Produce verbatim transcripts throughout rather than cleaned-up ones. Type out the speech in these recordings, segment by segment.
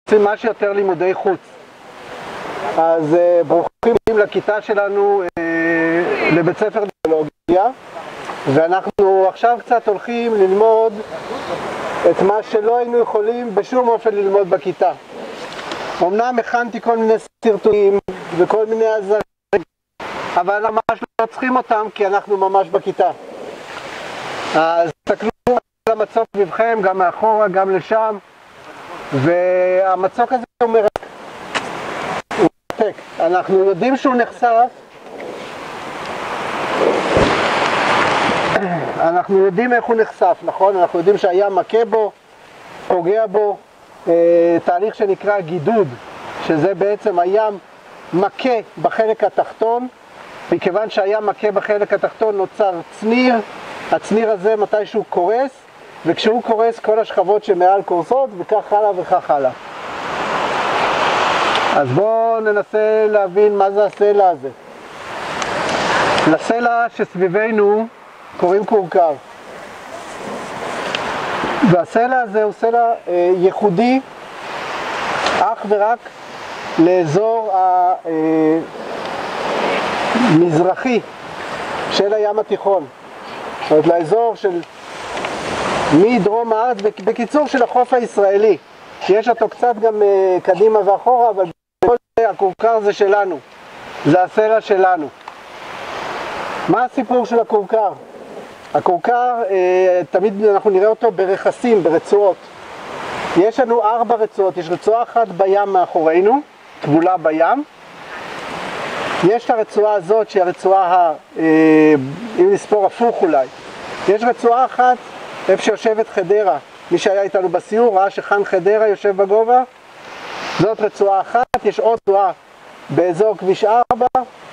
רוצים משהו יותר לימודי חוץ. אז ברוכים לכיתה שלנו לבית ספר לביולוגיה, ואנחנו עכשיו קצת הולכים ללמוד את מה שלא היינו יכולים בשום אופן ללמוד בכיתה. אמנם הכנתי כל מיני סרטונים וכל מיני עזרים, אבל ממש לא צריכים אותם כי אנחנו ממש בכיתה. אז תסתכלו על המצוק מבכם, גם מאחורה, גם לשם, והמצוק הזה הוא מרתק. הוא מרתק. אנחנו יודעים שהוא נחשף, אנחנו יודעים איך הוא נחשף, נכון? אנחנו יודעים שהים מכה בו, פוגע בו, אה, תהליך שנקרא גידוד, שזה בעצם הים מכה בחלק התחתון, מכיוון שהים מכה בחלק התחתון נוצר צניר, הצניר הזה מתישהו קורס, וכשהוא קורס כל השכבות שמעל קורסות, וכך הלאה וכך הלאה. אז בואו ננסה להבין מה זה הסלע הזה. לסלע שסביבנו קוראים קורקר. והסלע הזה הוא סלע אה, ייחודי אך ורק לאזור המזרחי של הים התיכון. זאת אומרת, לאזור של מדרום הארץ, בקיצור של החוף הישראלי. יש אותו קצת גם אה, קדימה ואחורה, אבל בכל זה הקורקר זה שלנו. זה הסלע שלנו. מה הסיפור של הקורקר? הקורקר, אה, תמיד אנחנו נראה אותו ברכסים, ברצועות. יש לנו ארבע רצועות, יש רצועה אחת בים מאחורינו, טבולה בים. יש את הרצועה הזאת שהיא הרצועה, אה, אם נספור הפוך אולי. יש רצועה אחת, איפה שיושבת חדרה. מי שהיה איתנו בסיור ראה שחן חדרה יושב בגובה. זאת רצועה אחת, יש עוד רצועה באזור כביש ארבע.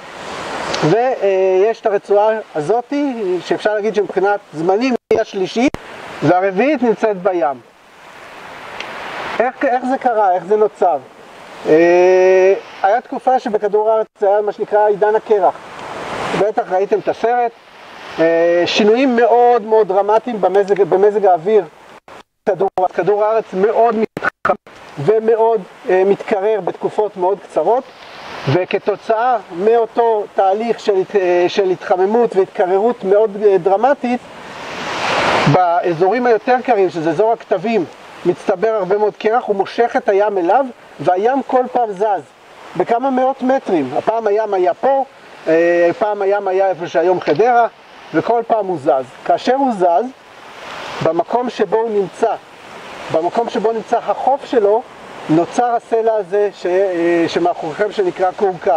ויש את הרצועה הזאת, שאפשר להגיד שמבחינת זמנים היא השלישית, והרביעית נמצאת בים. איך, איך זה קרה? איך זה נוצר? אה, היה תקופה שבכדור הארץ היה מה שנקרא עידן הקרח. בטח ראיתם את הסרט. אה, שינויים מאוד מאוד דרמטיים במזג, במזג האוויר. כדור, כדור הארץ מאוד מתחמם ומאוד אה, מתקרר בתקופות מאוד קצרות. וכתוצאה מאותו תהליך של, של התחממות והתקררות מאוד דרמטית, באזורים היותר קרים, שזה אזור הכתבים, מצטבר הרבה מאוד קרח, הוא מושך את הים אליו, והים כל פעם זז, בכמה מאות מטרים. הפעם הים היה פה, פעם הים היה איפה שהיום חדרה, וכל פעם הוא זז. כאשר הוא זז, במקום שבו הוא נמצא, במקום שבו נמצא החוף שלו, נוצר הסלע הזה ש... שמאחוריכם שנקרא קורקר.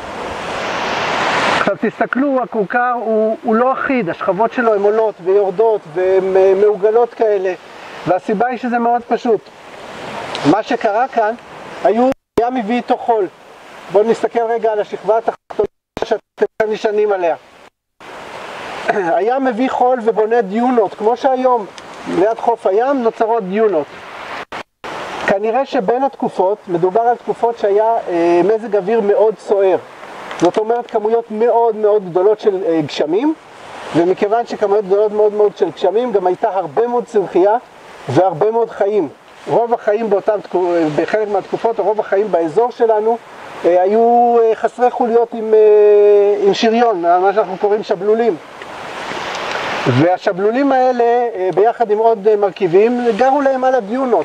עכשיו תסתכלו, הקורקר הוא, הוא לא אחיד, השכבות שלו הן עולות ויורדות והן מעוגלות כאלה, והסיבה היא שזה מאוד פשוט. מה שקרה כאן, היו, היה מביא איתו חול. בואו נסתכל רגע על השכבה התחתונה שאתם נשענים עליה. היה מביא חול ובונה דיונות, כמו שהיום ליד חוף הים נוצרות דיונות. כנראה שבין התקופות, מדובר על תקופות שהיה אה, מזג אוויר מאוד סוער. זאת אומרת כמויות מאוד מאוד גדולות של אה, גשמים, ומכיוון שכמויות גדולות מאוד מאוד של גשמים, גם הייתה הרבה מאוד צמחייה והרבה מאוד חיים. רוב החיים באותם, בחלק מהתקופות, רוב החיים באזור שלנו, אה, היו אה, חסרי חוליות עם, אה, עם שריון, מה שאנחנו קוראים שבלולים. והשבלולים האלה, אה, ביחד עם עוד אה, מרכיבים, גרו להם על הדיונות.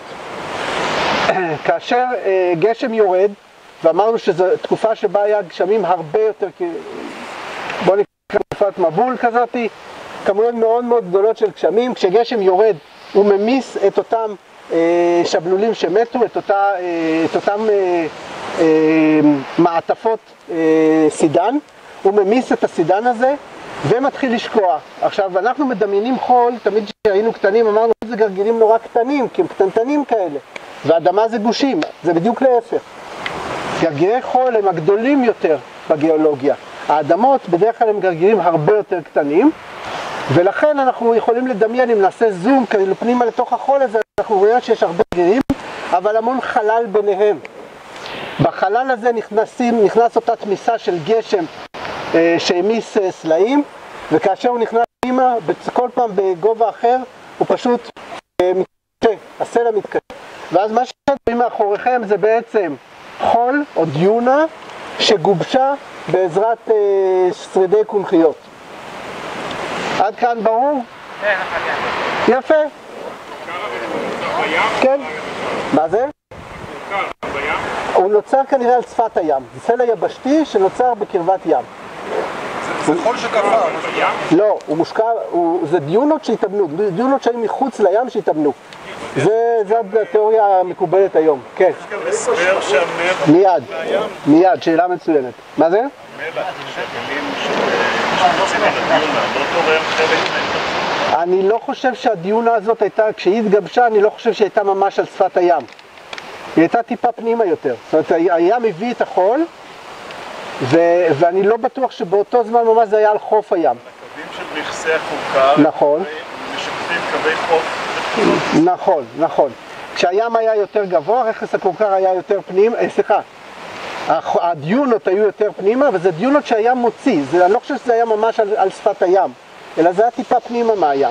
כאשר אה, גשם יורד, ואמרנו שזו תקופה שבה היה גשמים הרבה יותר, בואו נקרא תקופת מבול כזאת, כמויות מאוד מאוד גדולות של גשמים, כשגשם יורד הוא ממיס את אותם אה, שבלולים שמתו, את, אותה, אה, את אותם אה, אה, מעטפות אה, סידן, הוא ממיס את הסידן הזה ומתחיל לשקוע. עכשיו אנחנו מדמיינים חול, תמיד כשהיינו קטנים אמרנו זה גרגירים נורא קטנים, כי הם קטנטנים כאלה. ואדמה זה גושים, זה בדיוק להפך. גרגירי חול הם הגדולים יותר בגיאולוגיה. האדמות בדרך כלל הם גרגירים הרבה יותר קטנים, ולכן אנחנו יכולים לדמיין, אם נעשה זום כאילו פנימה לתוך החול הזה, אנחנו רואים שיש הרבה גרגירים, אבל המון חלל ביניהם. בחלל הזה נכנסים, נכנס אותה תמיסה של גשם אה, שהמיס אה, סלעים, וכאשר הוא נכנס פנימה, כל פעם בגובה אחר, הוא פשוט אה, מתקשה, הסלע מתקשה. ואז מה שאתם מאחוריכם זה בעצם חול או דיונה שגובשה בעזרת אה, שרידי קונכיות. עד כאן ברור? כן, יפה. כן. מה זה? הוא נוצר כנראה על שפת הים. זה סלע יבשתי שנוצר בקרבת ים. זה חול שקפה. לא, הוא מושקע, הוא, זה דיונות שהתאבנו, דיונות שהיו מחוץ לים שהתאבנו. זה, זה התיאוריה המקובלת היום, כן. יש גם הסבר שהמלח מיד, מיד, שאלה מצוינת. מה זה? מלח, שגלים שמוצאים על הדיונה, לא תורם חלק מהתפצות. אני לא חושב שהדיונה הזאת הייתה, כשהיא התגבשה, אני לא חושב שהייתה ממש על שפת הים. היא הייתה טיפה פנימה יותר. זאת אומרת, הים הביא את החול, ו- ואני לא בטוח שבאותו זמן ממש זה היה על חוף הים. הקווים של מכסי הכורכר, נכון. משקפים קווי חוף. נכון, נכון. כשהים היה יותר גבוה, רכס הכורכר היה יותר פנים, אה, סליחה, הדיונות היו יותר פנימה, וזה דיונות שהים מוציא. זה, אני לא חושב שזה היה ממש על, על שפת הים, אלא זה היה טיפה פנימה מהים.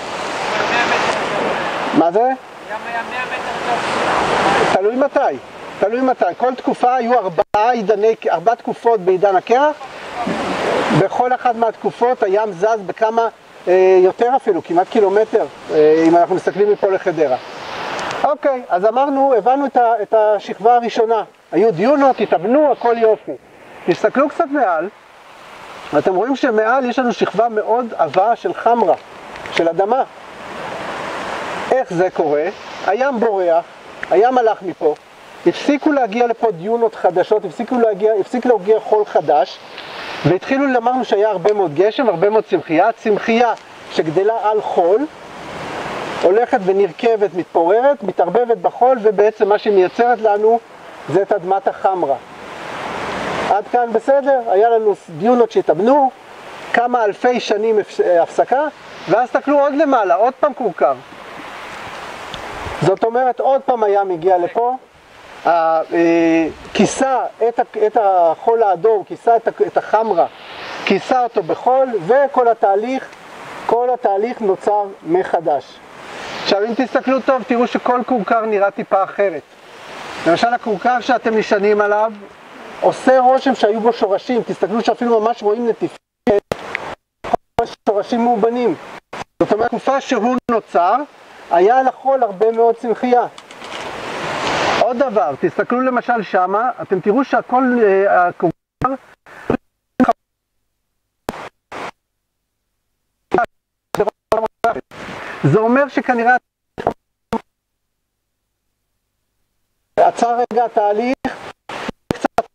מה זה? ים היה מאה מטר. תלוי מתי, תלוי מתי. כל תקופה היו ארבעה עידני, ארבע תקופות בעידן הקרח. בכל אחת מהתקופות הים זז בכמה, אה, יותר אפילו, כמעט קילומטר, אה, אם אנחנו מסתכלים מפה לחדרה. אוקיי, אז אמרנו, הבנו את, ה, את השכבה הראשונה. היו דיונות, התאבנו, הכל יופי. תסתכלו קצת מעל, ואתם רואים שמעל יש לנו שכבה מאוד עבה של חמרה, של אדמה. איך זה קורה? הים בורח, הים הלך מפה, הפסיקו להגיע לפה דיונות חדשות, הפסיקו להגיע, הפסיק להגיע חול חדש, והתחילו, אמרנו שהיה הרבה מאוד גשם, הרבה מאוד צמחייה, צמחייה שגדלה על חול, הולכת ונרכבת, מתפוררת, מתערבבת בחול, ובעצם מה שהיא מייצרת לנו זה את אדמת החמרה. עד כאן בסדר? היה לנו דיונות שהתאבנו, כמה אלפי שנים הפסקה, ואז תקלו עוד למעלה, עוד פעם כורכר. זאת אומרת, עוד פעם הים הגיע לפה, כיסה את החול האדום, כיסה את החמרה, כיסה אותו בחול, וכל התהליך, כל התהליך נוצר מחדש. עכשיו, אם תסתכלו טוב, תראו שכל כורכר נראה טיפה אחרת. למשל, הכורכר שאתם נשענים עליו, עושה רושם שהיו בו שורשים. תסתכלו שאפילו ממש רואים נטיפים, שורשים מאובנים. זאת אומרת, תקופה שהוא נוצר, היה על החול הרבה מאוד צמחייה. עוד דבר, תסתכלו למשל שמה, אתם תראו שהכל, הכורכר, זה אומר שכנראה עצר רגע התהליך, קצת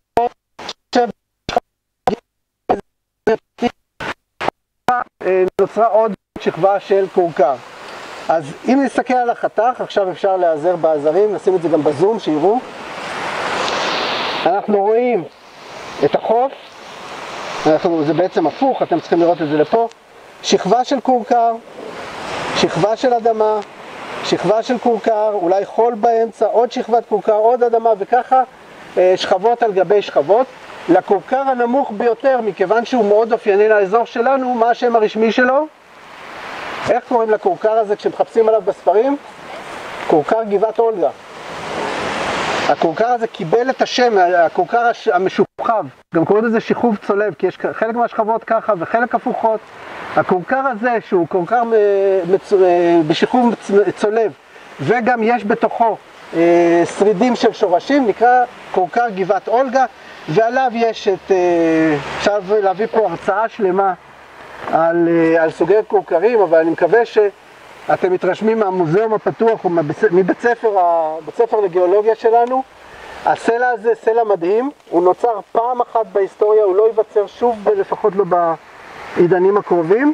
נוצרה עוד שכבה של כורכר. אז אם נסתכל על החתך, עכשיו אפשר להיעזר בעזרים, נשים את זה גם בזום, שיראו. אנחנו רואים את החוף, אנחנו, זה בעצם הפוך, אתם צריכים לראות את זה לפה. שכבה של כורכר, שכבה של אדמה, שכבה של כורכר, אולי חול באמצע, עוד שכבת כורכר, עוד אדמה, וככה שכבות על גבי שכבות. לכורכר הנמוך ביותר, מכיוון שהוא מאוד אופייני לאזור שלנו, מה השם הרשמי שלו? איך קוראים לכורכר הזה כשמחפשים עליו בספרים? כורכר גבעת אולגה. הכורכר הזה קיבל את השם, הכורכר המשוכב. גם קוראים לזה שכוב צולב, כי יש חלק מהשכבות ככה וחלק הפוכות. הכורכר הזה, שהוא כורכר בשכוב צולב, וגם יש בתוכו שרידים של שורשים, נקרא כורכר גבעת אולגה, ועליו יש את, אפשר להביא פה הרצאה שלמה על, על סוגי כורכרים, אבל אני מקווה שאתם מתרשמים מהמוזיאום הפתוח או מבית ספר, בית ספר לגיאולוגיה שלנו. הסלע הזה סלע מדהים, הוא נוצר פעם אחת בהיסטוריה, הוא לא ייווצר שוב, לפחות לא בעידנים הקרובים.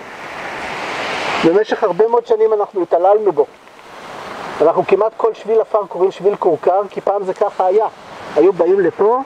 במשך הרבה מאוד שנים אנחנו התעללנו בו. אנחנו כמעט כל שביל עפר קוראים שביל כורכר, כי פעם זה ככה היה. היו באים לפה,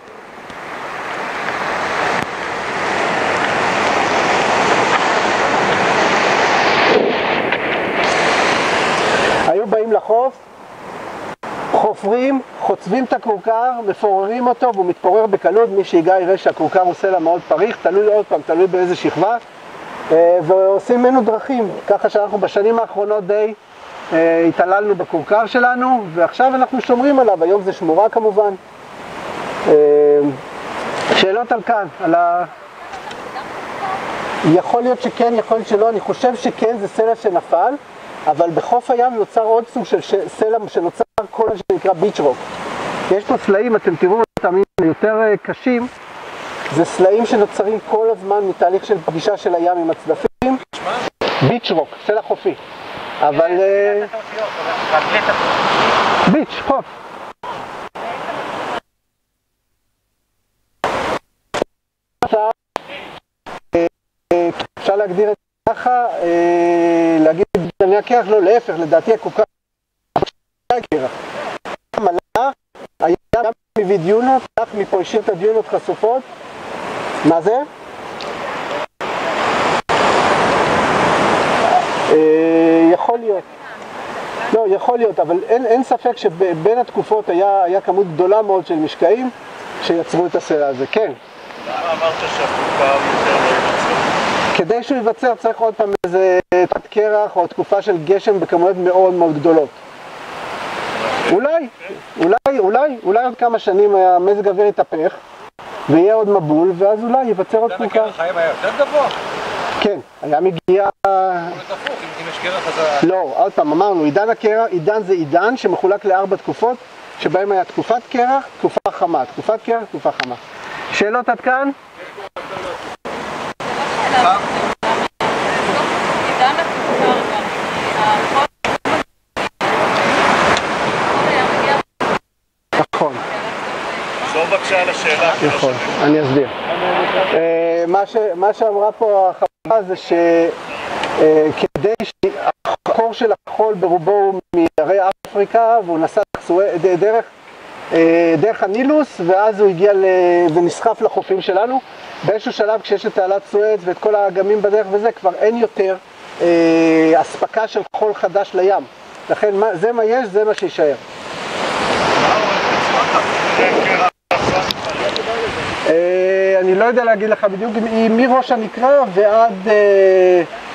היו באים לחוף, חופרים, חוצבים את הכורכר, מפוררים אותו והוא מתפורר בקלות. מי שיגע יראה שהכורכר הוא סלע מאוד פריך, תלוי עוד פעם, תלוי באיזה שכבה, ועושים ממנו דרכים, ככה שאנחנו בשנים האחרונות די אה, התעללנו בכורכר שלנו, ועכשיו אנחנו שומרים עליו, היום זה שמורה כמובן. אה, שאלות על כאן, על ה... יכול להיות שכן, יכול להיות שלא, אני חושב שכן, זה סלע שנפל, אבל בחוף הים נוצר עוד סוג של סלע שנוצר כל מה שנקרא ביץ' רוק. יש פה סלעים, אתם תראו אותם יותר קשים, זה סלעים שנוצרים כל הזמן מתהליך של פגישה של הים עם הצדפים. ביץ' רוק, סלע חופי. אבל... ביץ', חוף. אפשר להגדיר את זה ככה, להגיד דני הקרח, לא, להפך, לדעתי הקוקה הקרח. המלה היה גם מביא דיונות, כך מפה השאיר את הדיונות חשופות. מה זה? יכול להיות. לא, יכול להיות, אבל אין, אין ספק שבין התקופות היה, היה כמות גדולה מאוד של משקעים שיצרו את הסלע הזה, כן. למה אמרת שהקוקה יותר לא ייווצר? כדי שהוא ייווצר צריך עוד פעם איזה תת קרח או תקופה של גשם בכמויות מאוד מאוד גדולות. אולי, אולי, אולי, אולי עוד כמה שנים המזג האוויר יתהפך ויהיה עוד מבול, ואז אולי ייווצר עוד קוקה. עידן הקרח היה יותר גבוה? כן, היה מגיע... אם יש קרח אז... לא, עוד פעם, אמרנו, עידן הקרח, עידן זה עידן שמחולק לארבע תקופות, שבהם היה תקופת קרח, תקופה חמה, תקופת קרח, תקופה חמה. שאלות עד כאן? נכון. לא בבקשה על השאלה. נכון, אני אסביר. מה שאמרה פה החברה זה שכדי שהחור של החול ברובו הוא מהרי אפריקה, והוא נסע דרך דרך הנילוס, ואז הוא הגיע ונסחף לחופים שלנו. באיזשהו שלב כשיש את תעלת סואץ ואת כל האגמים בדרך וזה, כבר אין יותר אספקה של חול חדש לים. לכן זה מה יש, זה מה שישאר. אני לא יודע להגיד לך בדיוק, מראש הנקרא ועד